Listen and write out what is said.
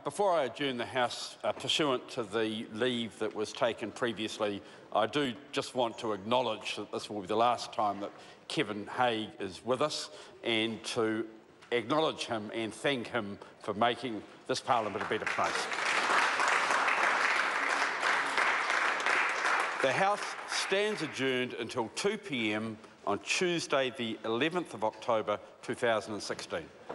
Before I adjourn the House, pursuant to the leave that was taken previously, I do just want to acknowledge that this will be the last time that Kevin Haig is with us, and to acknowledge him and thank him for making this Parliament a better place. The House stands adjourned until 2 p.m. on Tuesday the 11th of October 2016.